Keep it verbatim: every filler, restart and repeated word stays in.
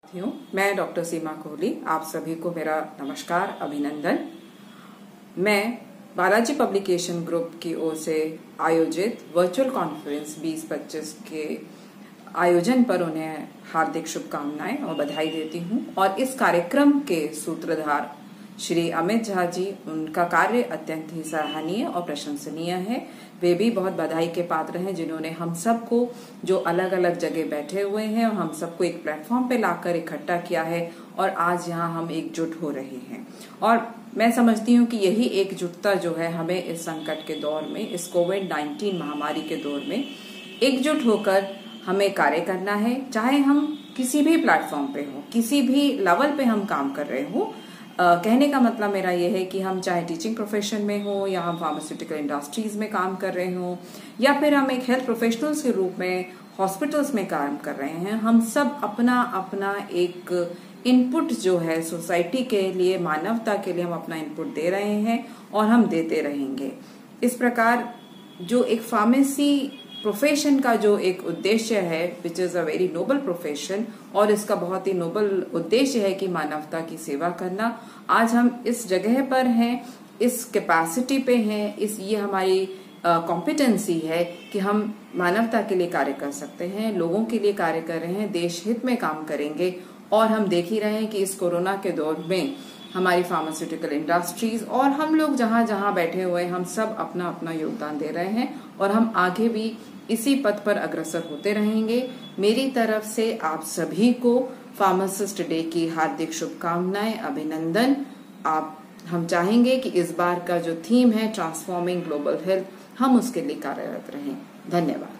हूँ मैं डॉक्टर सीमा कोहली। आप सभी को मेरा नमस्कार, अभिनंदन। मैं बालाजी पब्लिकेशन ग्रुप की ओर से आयोजित वर्चुअल कॉन्फ्रेंस बीस पच्चीस के आयोजन पर उन्हें हार्दिक शुभकामनाएं और बधाई देती हूँ। और इस कार्यक्रम के सूत्रधार श्री अमित झा जी, उनका कार्य अत्यंत ही सराहनीय और प्रशंसनीय है। वे भी बहुत बधाई के पात्र हैं, जिन्होंने हम सबको, जो अलग अलग जगह बैठे हुए हैं, और हम सबको एक प्लेटफॉर्म पे लाकर इकट्ठा किया है और आज यहाँ हम एकजुट हो रहे हैं। और मैं समझती हूँ कि यही एकजुटता जो है हमें इस संकट के दौर में, इस कोविड नाइन्टीन महामारी के दौर में एकजुट होकर हमें कार्य करना है। चाहे हम किसी भी प्लेटफॉर्म पे हो, किसी भी लेवल पे हम काम कर रहे हो। Uh, कहने का मतलब मेरा यह है कि हम चाहे टीचिंग प्रोफेशन में हो, या हम फार्मास्यूटिकल इंडस्ट्रीज में काम कर रहे हो, या फिर हम एक हेल्थ प्रोफेशनल्स के रूप में हॉस्पिटल्स में काम कर रहे हैं, हम सब अपना अपना एक इनपुट जो है सोसाइटी के लिए, मानवता के लिए हम अपना इनपुट दे रहे हैं और हम देते रहेंगे। इस प्रकार जो एक फार्मेसी प्रोफेशन का जो एक उद्देश्य है, which is a very noble profession, और इसका बहुत ही नोबल उद्देश्य है कि मानवता की सेवा करना। आज हम इस जगह पर हैं, इस कैपेसिटी पे हैं, इस ये हमारी कॉम्पिटेंसी uh, है कि हम मानवता के लिए कार्य कर सकते हैं, लोगों के लिए कार्य कर रहे हैं, देश हित में काम करेंगे। और हम देख ही रहे हैं कि इस कोरोना के दौर में हमारी फार्मास्यूटिकल इंडस्ट्रीज और हम लोग जहां जहां बैठे हुए, हम सब अपना अपना योगदान दे रहे हैं और हम आगे भी इसी पथ पर अग्रसर होते रहेंगे। मेरी तरफ से आप सभी को फार्मासिस्ट डे की हार्दिक शुभकामनाएं, अभिनंदन। आप हम चाहेंगे कि इस बार का जो थीम है ट्रांसफॉर्मिंग ग्लोबल हेल्थ, हम उसके लिए कार्यरत रहें। धन्यवाद।